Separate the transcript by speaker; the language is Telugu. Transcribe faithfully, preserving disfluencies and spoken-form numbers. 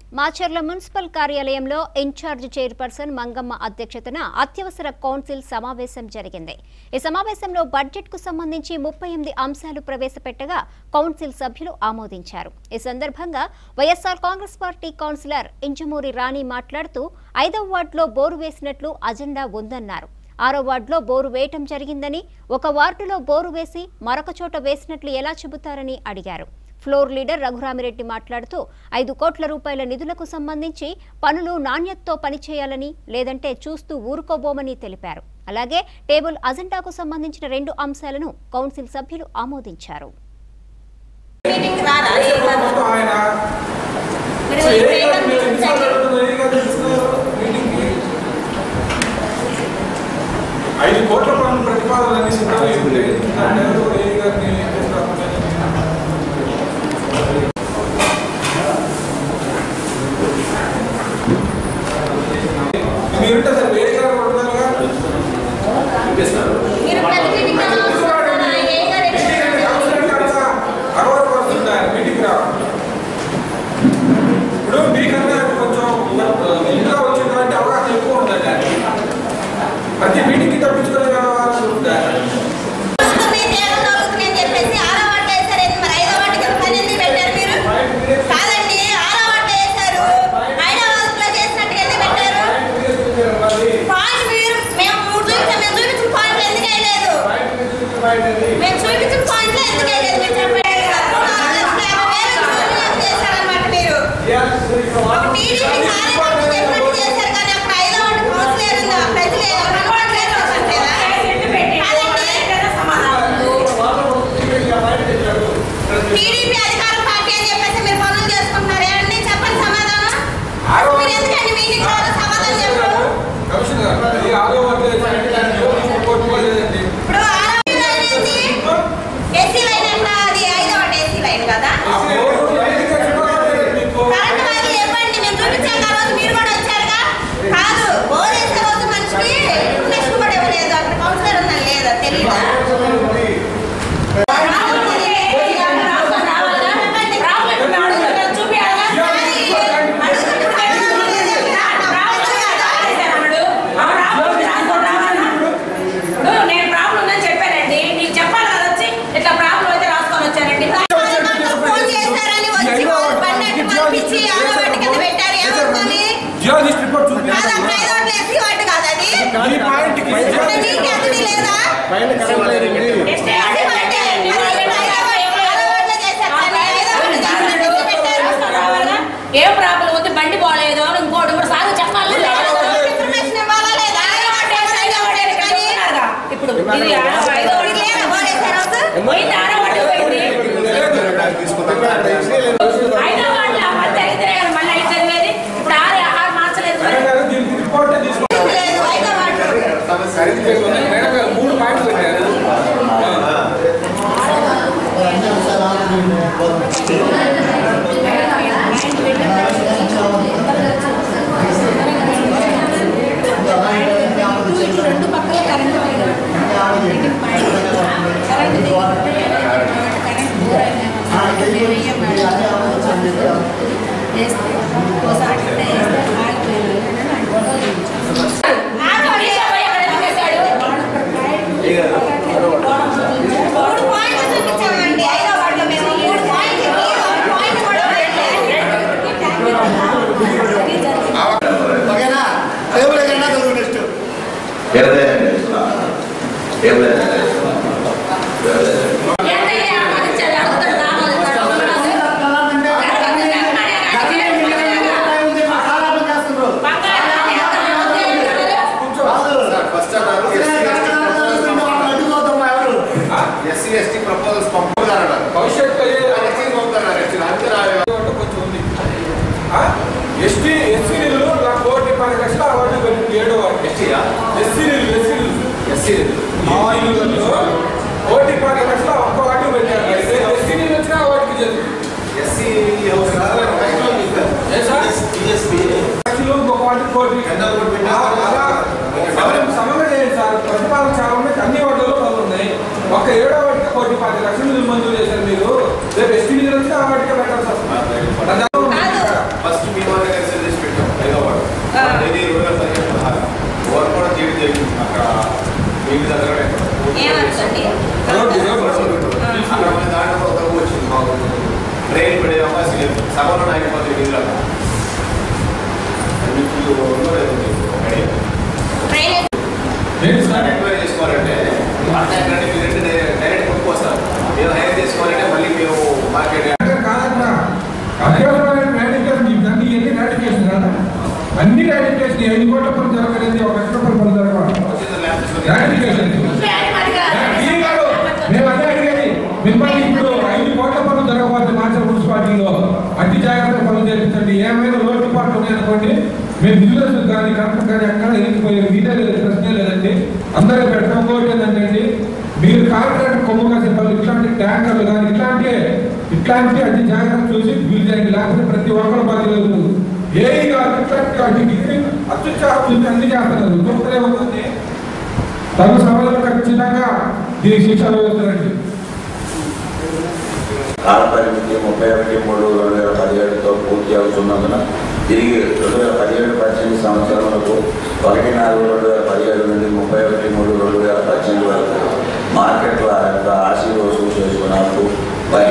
Speaker 1: మాచర్ల మున్సిపల్ కార్యాలయంలో ఇన్ఛార్జ్ చైర్పర్సన్ మంగమ్మ అధ్యక్షతన అత్యవసర కౌన్సిల్ సమావేశం జరిగింది. ఈ సమావేశంలో బడ్జెట్ కు సంబంధించి ముప్పై ఎనిమిది అంశాలు ప్రవేశపెట్టగా కౌన్సిల్ సభ్యులు ఆమోదించారు. ఈ సందర్భంగా YSR Congress party councillor Injamuri Rani మాట్లాడుతూ ఐదవ వార్డులో బోరు వేసినట్లు అజెండా ఉందన్నారు. ఆరో వార్డులో బోరు వేయటం జరిగిందని, ఒక వార్డులో బోరు వేసి మరొక చోట వేసినట్లు ఎలా చెబుతారని అడిగారు. ఫ్లోర్ లీడర్ రఘురామిరెడ్డి మాట్లాడుతూ ఐదు కోట్ల రూపాయల నిధులకు సంబంధించి పనులు నాణ్యతతో పనిచేయాలని, లేదంటే చూస్తూ ఊరుకోబోమని తెలిపారు. అలాగే టేబుల్ అజెండాకు సంబంధించిన రెండు అంశాలను కౌన్సిల్ సభ్యులు ఆమోదించారు.
Speaker 2: ఐదు కోట్ల పనులు ప్రతిపాదనలన్నీ సిద్ధమైంది. మీరుంటే సార్ వేరే గారు కొడుతున్నారుగా అరవై పర్సెంట్ మీటింగ్ రా. ఇప్పుడు మీకన్నా కొంచెం ఇంకా వచ్చిందంటే అవగాహన ఎక్కువ ఉందండి. ప్రతి మీటింగ్కి తప్పించుకునే
Speaker 3: ఏం ప్రాబ్లం ఉంది, బండి పోలేదు, ఇంకోటి కూడా సాగు చెప్పాలి. ఇప్పుడు ఇది ఐదో పోయింది, ఆరో వాటి పోయింది, ఐదో వాటి మధ్య అయితే మళ్ళీ ఐదు చదివేది. ఇప్పుడు ఆరు ఆరు మార్చలేదు.
Speaker 2: మూడు పాయింట్లు పెట్టారు.
Speaker 3: రెండు పక్కల కరెంట్ ఎస్టీ ఎస్సీ నిధులు నాకు కోటి పది లక్షల అవార్డు పెట్టింది. ఏడో వార్డు ఎస్సీ ఎస్సీ నిధులు ఎస్సీ నిధులు ఎస్సీ మా ఇల్లులో కోటి పది లక్షల ఒక్క వార్డు పెట్టారు. ఎస్సీ నిధులు వచ్చినా వాటికి జరుగుతుంది. ఎస్సీ లక్షలు ఒక వాటికి కోటి అలా సమయంగా చేయండి సార్. ప్రతిపాదన చాలా ఉన్నాయి, అన్ని వాటిలో పనులు ఉన్నాయి. ఒక ఏడో వాటికి కోటి పది లక్షలు నిధులు మంజూరు చేశారు. మీరు రేపు ఎస్టీ నిధులు వచ్చినా ఆ వాటికే పెట్టాలి సార్. ఫస్ట్
Speaker 4: అవకాశం లేదు. సభలో అయిపోతుంది నిధులు ఎంక్వైరీ చేసుకోవాలంటే మాట్లాడాలంటే మీరు డైరెక్ట్ కొనుక్కోస్తారు. మేము హైర్ చేసుకోవాలంటే మళ్ళీ మేము మార్కెట్
Speaker 2: కాదన్నా అత్యవసరమైన రాడికేషన్ అన్ని ఎన్ని రాడికేషన్ కదా అన్ని రాడికేషన్ ఐదు కోట్ల పనులు జరగలేదు ఒక లక్ష రూపాయల పనులు జరగాలి రాడికేషన్ మేము అదే అడిగేది మిమ్మల్ని ఇప్పుడు ఐదు కోట్ల పనులు జరగబోతుంది మాచర్ మున్సిపాలిటీలో అతి జాగ్రత్త పనులు చేపించండి. ఏమైనా లోటుపాట్లు ఉన్నాయనుకోండి మేము బిజినెస్ కానీ కరెక్ట్ కానీ ఎక్కడ ఎరిగిపోయే మీదే లేదు ప్రశ్నే లేదండి. అందరూ పెట్టడం కోటి ఏంటంటే మీరు కాంట్రాక్ట్ కొమ్ము కాసే పనులు ఇట్లాంటి ట్యాంకర్లు కానీ ఇట్లాంటి ఇట్లాంటి అతి జాగ్రత్త చూసి బిల్ చేయండి. లేకపోతే ప్రతి ఒక్కరు బాధ్యత ఏ అత్యుత్సాహం చూసి అన్ని చేస్తున్నారు. చూస్తూనే ఉంటుంది తమ సభలో ఖచ్చితంగా దీనికి శిక్ష వేస్తారండి.
Speaker 5: కాల పరిమితి ముప్పై ఒకటి మూడు రెండు వేల పదిహేడుతో పూర్తి అవుతున్నందున తిరిగి రెండు వేల పదిహేడు పద్దెనిమిది సంవత్సరాలకు ఒకటి నాలుగు రెండు వేల పదిహేడు నుండి ముప్పై ఒకటి మూడు రెండు వేల పద్దెనిమిది వరకు మార్కెట్ల యొక్క ఆశీ వసూలు చేసుకున్నప్పుడు